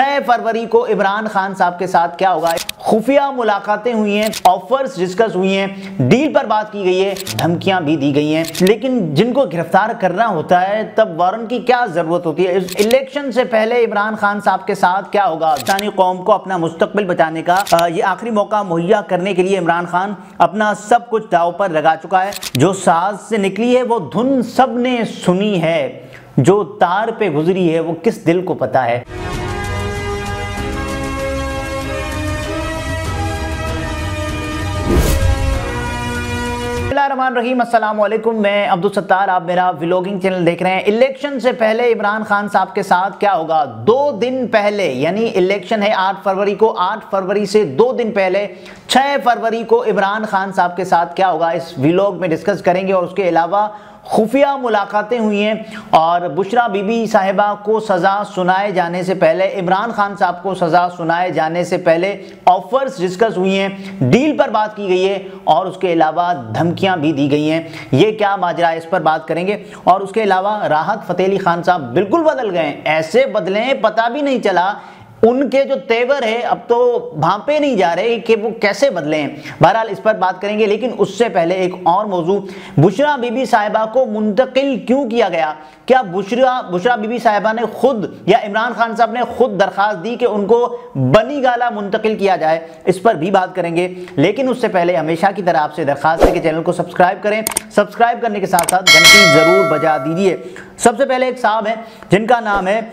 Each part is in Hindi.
6 फरवरी को इमरान खान साहब के साथ क्या होगा। खुफिया मुलाकातें हुई हैं, ऑफर्स डिस्कस हुई हैं, डील पर बात की गई है, धमकियां भी दी गई हैं। लेकिन जिनको गिरफ्तार करना होता है तब वारंट की क्या जरूरत होती है। इस इलेक्शन से पहले इमरान खान साहब के साथ क्या होगा। पाकिस्तानी कौम को अपना मुस्तकबिल बचाने का ये आखिरी मौका मुहैया करने के लिए इमरान खान अपना सब कुछ दांव पर लगा चुका है। जो साज से निकली है वो धुन सबने सुनी है, जो तार पे गुजरी है वो किस दिल को पता है। रहीम अस्सलाम वालेकुम, मैं अब्दुल सत्तार, आप मेरा व्लॉगिंग चैनल देख रहे हैं। इलेक्शन से पहले इमरान खान साहब के साथ क्या होगा। 2 दिन पहले, यानी इलेक्शन है 8 फरवरी को, 8 फरवरी से 2 दिन पहले 6 फरवरी को इमरान खान साहब के साथ क्या होगा इस व्लॉग में डिस्कस करेंगे। और उसके अलावा खुफिया मुलाकातें हुई हैं और बुशरा बीबी साहिबा को सज़ा सुनाए जाने से पहले, इमरान खान साहब को सज़ा सुनाए जाने से पहले ऑफर्स डिस्कस हुई हैं, डील पर बात की गई है और उसके अलावा धमकियां भी दी गई हैं। ये क्या माजरा है, इस पर बात करेंगे। और उसके अलावा राहत फ़तेह अली खान साहब बिल्कुल बदल गए, ऐसे बदले पता भी नहीं चला। उनके जो तेवर है अब तो भांपे नहीं जा रहे कि वो कैसे बदले हैं। बहरहाल इस पर बात करेंगे, लेकिन उससे पहले एक और मौजू, बुशरा बीबी साहिबा को मुंतकिल क्यों किया गया। क्या बुशरा बीबी साहिबा ने खुद या इमरान खान साहब ने खुद दरखास्त दी कि उनको बनी गाला मुंतकिल किया जाए, इस पर भी बात करेंगे। लेकिन उससे पहले हमेशा की तरह आपसे दरखास्त है कि चैनल को सब्सक्राइब करें, सब्सक्राइब करने के साथ साथ घंटी जरूर बजा दीजिए। सबसे पहले एक साहब हैं जिनका नाम है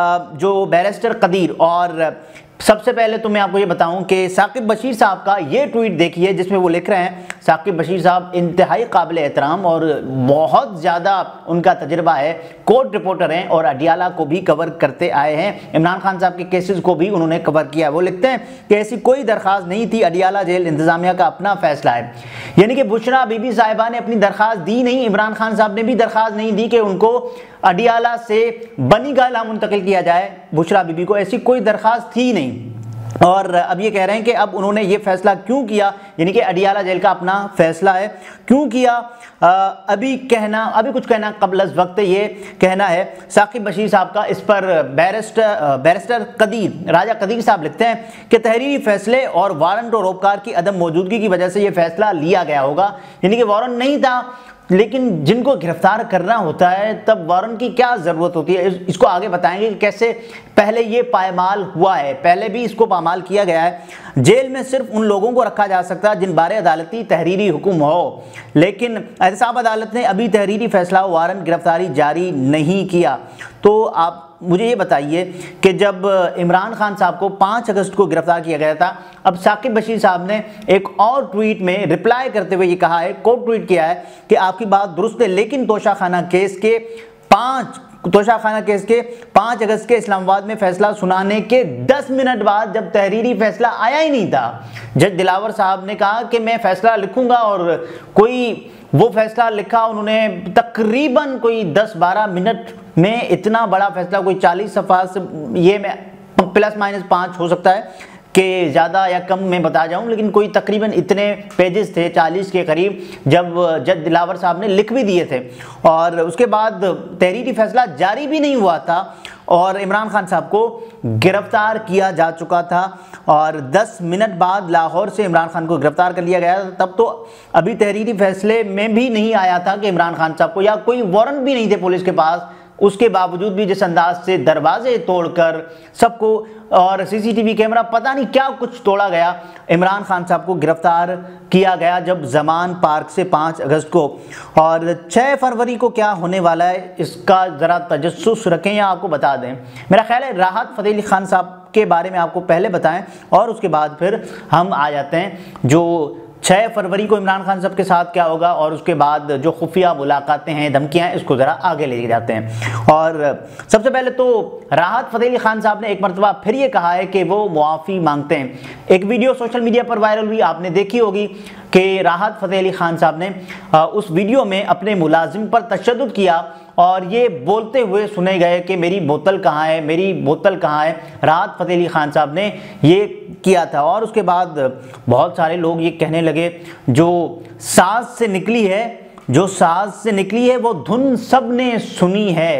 जो बैरिस्टर कदीर, और सबसे पहले तो मैं आपको ये बताऊं कि साकिब बशीर साहब का ये ट्वीट देखिए जिसमें वो लिख रहे हैं। साकिब बशीर साहब इंतहाई काबिल एहतराम और बहुत ज़्यादा उनका तजर्बा है, कोर्ट रिपोर्टर हैं और अडियाला को भी कवर करते आए हैं, इमरान खान साहब के केसेस को भी उन्होंने कवर किया। वो लिखते हैं कि ऐसी कोई दरख्वास्त नहीं थी, अडियाला जेल इंतज़ामिया का अपना फैसला है। यानी कि बुशरा बीबी साहिबा ने अपनी दरख्वास्त दी नहीं, इमरान खान साहब ने भी दरख्वास्त नहीं दी कि उनको अडियाला से बनी गाला मुंतकिल किया जाए। बुशरा बीबी को ऐसी कोई दरख्वास्त थी नहीं। और अब ये कह रहे हैं कि अब उन्होंने ये फैसला क्यों किया, यानी कि अडियाला जेल का अपना फैसला है, क्यों किया। अभी कुछ कहना कबल अज़ वक्त ये कहना है साकिब बशीर साहब का। इस पर बैरिस्टर कदीर, राजा कदीर साहब लिखते हैं कि तहरीरी फैसले और वारंट और रोबकार की अदम मौजूदगी की वजह से ये फैसला लिया गया होगा। यानी कि वारंट नहीं था, लेकिन जिनको गिरफ्तार करना होता है तब वारंट की क्या ज़रूरत होती है। इसको आगे बताएंगे कि कैसे पहले ये पायमाल हुआ है, पहले भी इसको पामाल किया गया है। जेल में सिर्फ उन लोगों को रखा जा सकता है जिन बारे अदालती तहरीरी हुक्म हो, लेकिन एहतसाब अदालत ने अभी तहरीरी फैसला वारंट गिरफ्तारी जारी नहीं किया। तो आप मुझे ये बताइए कि जब इमरान खान साहब को 5 अगस्त को गिरफ्तार किया गया था, अब साकिब बशीर साहब ने एक और ट्वीट में रिप्लाई करते हुए ये कहा है, कोट ट्वीट किया है कि आपकी बात दुरुस्त है, लेकिन तोशाखाना केस के 5 अगस्त के इस्लामाबाद में फैसला सुनाने के 10 मिनट बाद जब तहरीरी फैसला आया ही नहीं था, जज दिलावर साहब ने कहा कि मैं फैसला लिखूंगा और कोई वो फैसला लिखा उन्होंने तकरीबन कोई 10-12 मिनट में। इतना बड़ा फैसला कोई 40 सफ़ा से, ये मैं ±5 हो सकता है कि ज़्यादा या कम मैं बता जाऊं, लेकिन कोई तकरीबन इतने पेजेस थे 40 के करीब, जब जज दिलावर साहब ने लिख भी दिए थे और उसके बाद तहरीरी फैसला जारी भी नहीं हुआ था और इमरान खान साहब को गिरफ्तार किया जा चुका था। और 10 मिनट बाद लाहौर से इमरान खान को गिरफ्तार कर लिया गया। तब तो अभी तहरीरी फैसले में भी नहीं आया था कि इमरान खान साहब को, या कोई वारंट भी नहीं थे पुलिस के पास। उसके बावजूद भी जिस अंदाज से दरवाजे तोड़कर सबको और सीसीटीवी कैमरा पता नहीं क्या कुछ तोड़ा गया, इमरान खान साहब को गिरफ्तार किया गया जब जमान पार्क से 5 अगस्त को। और 6 फरवरी को क्या होने वाला है इसका ज़रा तजस्सुस रखें या आपको बता दें। मेरा ख्याल है राहत फ़तेह अली खान साहब के बारे में आपको पहले बताएं और उसके बाद फिर हम आ जाते हैं जो 6 फरवरी को इमरान खान साहब के साथ क्या होगा और उसके बाद जो खुफिया मुलाकातें हैं, धमकियां हैं, इसको ज़रा आगे ले जाते हैं। और सबसे पहले तो राहत फ़तेह अली खान साहब ने एक मरतबा फिर ये कहा है कि वो मुआफ़ी मांगते हैं। एक वीडियो सोशल मीडिया पर वायरल हुई, आपने देखी होगी कि राहत फ़तेह अली खान साहब ने उस वीडियो में अपने मुलाजिम पर तशद्दुद किया और ये बोलते हुए सुने गए कि मेरी बोतल कहाँ है, मेरी बोतल कहाँ है। राहत फ़तेह अली खान साहब ने ये किया था और उसके बाद बहुत सारे लोग ये कहने लगे जो साज से निकली है वो धुन सब ने सुनी है,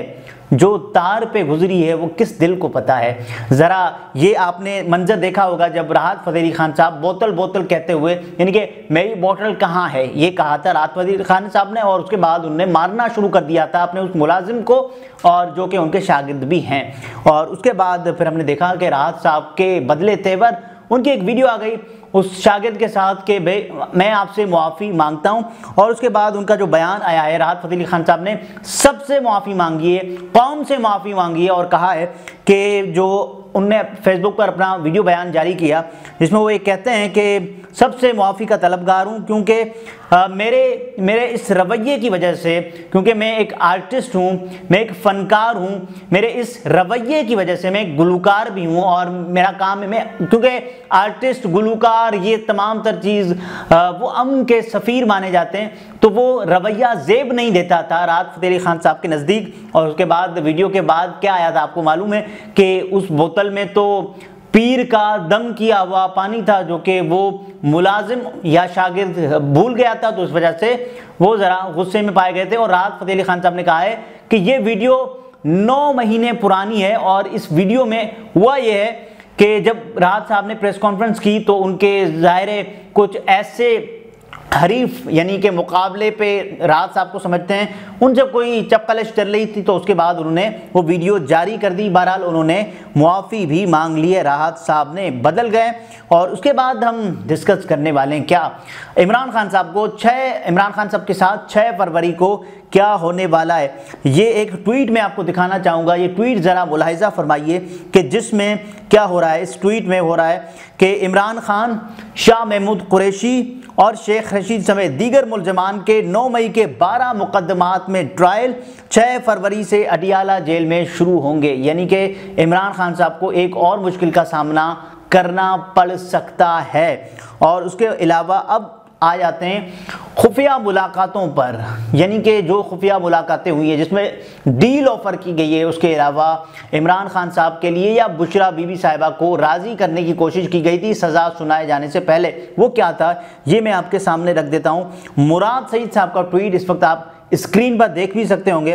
जो तार पे गुजरी है वो किस दिल को पता है। ज़रा ये आपने मंजर देखा होगा जब राहत फ़तेह अली खान साहब बोतल बोतल कहते हुए, यानी कि मेरी बोतल कहाँ है, ये कहा था राहत फ़तेह अली खान साहब ने, और उसके बाद उन्होंने मारना शुरू कर दिया था अपने उस मुलाजिम को, और जो कि उनके शागिर्द भी हैं। और उसके बाद फिर हमने देखा कि राहत साहब के बदले तेवर उनकी एक वीडियो आ गई उस शागिर्द के साथ कि मैं आपसे मुआफ़ी मांगता हूं, और उसके बाद उनका जो बयान आया है, राहत फ़तेह अली खान साहब ने सबसे मुआफ़ी मांगी है, कौम से मुआफ़ी मांगी है, और कहा है कि जो उनने फेसबुक पर अपना वीडियो बयान जारी किया जिसमें वो ये कहते हैं कि सबसे मुआफ़ी का तलबगार हूँ, क्योंकि मेरे इस रवैये की वजह से, क्योंकि मैं एक आर्टिस्ट हूँ, मैं एक फ़नकार हूँ, मेरे इस रवैये की वजह से मैं एक गुलकार भी हूँ, और मेरा काम है, मैं क्योंकि आर्टिस्ट, गुलकार, ये तमाम तर चीज़ वो अमन के सफ़ीर माने जाते हैं, तो वो रवैया ज़ेब नहीं देता था राहत फ़तेह अली खान साहब के नज़दीक। और उसके बाद वीडियो के बाद क्या आया था आपको मालूम है कि उस बोतल में तो पीर का दम किया हुआ पानी था, जो कि वो मुलाजिम या शागिर्द भूल गया था, तो उस वजह से वो ज़रा गुस्से में पाए गए थे। और राहत फ़तेह अली खान साहब ने कहा है कि ये वीडियो 9 महीने पुरानी है, और इस वीडियो में हुआ ये है कि जब राहत साहब ने प्रेस कॉन्फ्रेंस की तो उनके ज़ाहिर कुछ ऐसे हरीफ यानी कि मुकाबले पे राहत साहब को समझते हैं, उनसे कोई चपकलिश चल रही थी, तो उसके बाद उन्होंने वो वीडियो जारी कर दी। बहरहाल उन्होंने मुआफ़ी भी मांग ली है, राहत साहब ने बदल गए। और उसके बाद हम डिस्कस करने वाले हैं क्या इमरान खान साहब के साथ 6 फरवरी को क्या होने वाला है। ये एक ट्वीट में आपको दिखाना चाहूँगा, ये ट्वीट ज़रा मुलाहिज़ा फरमाइए कि जिसमें क्या हो रहा है। इस ट्वीट में हो रहा है कि इमरान खान, शाह महमूद कुरैशी और शेख रशीद समेत दीगर मुलजमान के 9 मई के 12 मुकदमात में ट्रायल 6 फरवरी से अडियाला जेल में शुरू होंगे। यानी कि इमरान खान साहब को एक और मुश्किल का सामना करना पड़ सकता है। और उसके अलावा अब आ जाते हैं खुफिया मुलाकातों पर, यानी कि जो खुफिया मुलाकातें हुई है जिसमें डील ऑफर की गई है, उसके अलावा इमरान खान साहब के लिए या बुशरा बीबी साहिबा को राज़ी करने की कोशिश की गई थी सज़ा सुनाए जाने से पहले। वो क्या था ये मैं आपके सामने रख देता हूँ। मुराद सईद साहब का ट्वीट इस वक्त आप स्क्रीन पर देख भी सकते होंगे।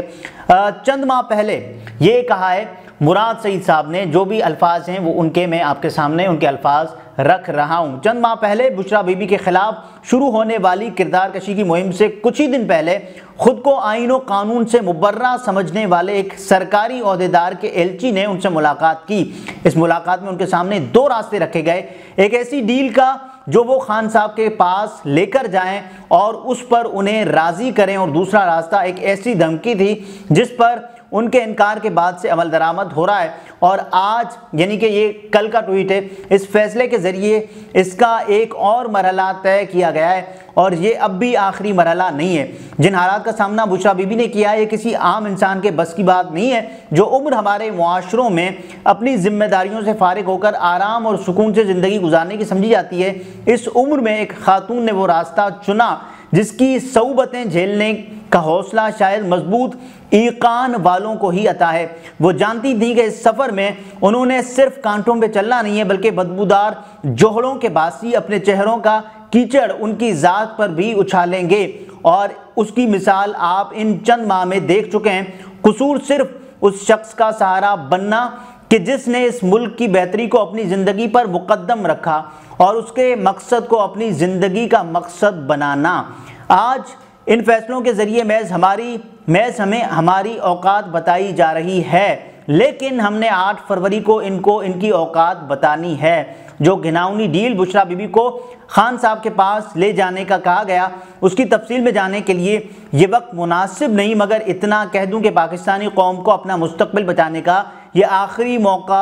चंद माह पहले ये कहा है मुराद सईद साहब ने, जो भी अल्फाज हैं वो उनके मैं आपके सामने उनके अल्फाज रख रहा हूं। चंद माह पहले बुशरा बीबी के खिलाफ शुरू होने वाली किरदार कशी की मुहिम से कुछ ही दिन पहले खुद को आईन और कानून से मुबर्रा समझने वाले एक सरकारी ओहदेदार के एलची ने उनसे मुलाकात की। इस मुलाकात में उनके सामने 2 रास्ते रखे गए, एक ऐसी डील का जो वो खान साहब के पास लेकर जाएं और उस पर उन्हें राज़ी करें, और दूसरा रास्ता एक ऐसी धमकी थी जिस पर उनके इनकार के बाद से अमल दरामद हो रहा है। और आज यानी कि ये कल का ट्वीट है, इस फैसले के ज़रिए इसका एक और मरहला तय किया गया है, और ये अब भी आखिरी मरहला नहीं है। जिन हालात का सामना बुशरा बीबी ने किया है ये किसी आम इंसान के बस की बात नहीं है। जो उम्र हमारे मुआशरों में अपनी जिम्मेदारियों से फारिग होकर आराम और सुकून से ज़िंदगी गुजारने की समझी जाती है, इस उम्र में एक खातून ने वो रास्ता चुना जिसकी सऊबतें झेलने का हौसला शायद मजबूत ईकान वालों को ही अता है। वो जानती थी कि इस सफ़र में उन्होंने सिर्फ कांटों पे चलना नहीं है, बल्कि बदबूदार जोहड़ों के बासी अपने चेहरों का कीचड़ उनकी ज़ात पर भी उछालेंगे, और उसकी मिसाल आप इन चंद माह में देख चुके हैं। कसूर सिर्फ उस शख्स का सहारा बनना कि जिसने इस मुल्क की बेहतरी को अपनी ज़िंदगी पर मुकद्दम रखा और उसके मकसद को अपनी ज़िंदगी का मकसद बनाना। आज इन फैसलों के ज़रिए महज हमें हमारी औकात बताई जा रही है, लेकिन हमने 8 फरवरी को इनकी औकात बतानी है। जो घिनौनी डील बुशरा बीबी को खान साहब के पास ले जाने का कहा गया, उसकी तफसील में जाने के लिए ये वक्त मुनासिब नहीं, मगर इतना कह दूं कि पाकिस्तानी कौम को अपना मुस्तकबिल बचाने का ये आखिरी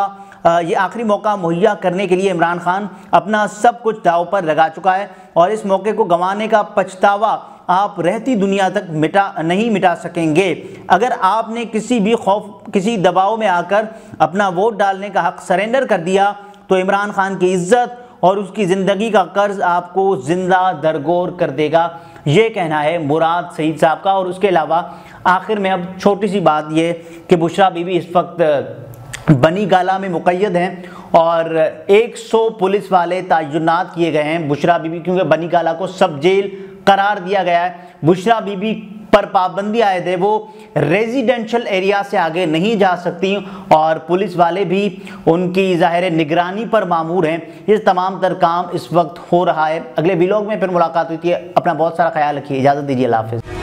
मौका मुहैया करने के लिए इमरान खान अपना सब कुछ दांव पर लगा चुका है, और इस मौके को गंवाने का पछतावा आप रहती दुनिया तक नहीं मिटा सकेंगे। अगर आपने किसी दबाव में आकर अपना वोट डालने का हक सरेंडर कर दिया तो इमरान खान की इज्जत और उसकी ज़िंदगी का कर्ज आपको जिंदा दरगोर कर देगा। ये कहना है मुराद सईद साहब का। और उसके अलावा आखिर में अब छोटी सी बात ये कि बुशरा बीबी इस वक्त बनी गाला में मुक़य्यद हैं और 100 पुलिस वाले तैनात किए गए हैं बुशरा बीबी, क्योंकि बनी गाला को सब जेल करार दिया गया है। बुशरा बीबी पर पाबंदी आयद है वो रेजिडेंशियल एरिया से आगे नहीं जा सकती और पुलिस वाले भी उनकी ज़ाहिर निगरानी पर मामूर हैं। ये तमाम तर काम इस वक्त हो रहा है। अगले व्लॉग में फिर मुलाकात हुई थी। अपना बहुत सारा ख्याल रखिए। इजाज़त दीजिए। अल्लाह हाफ़िज़।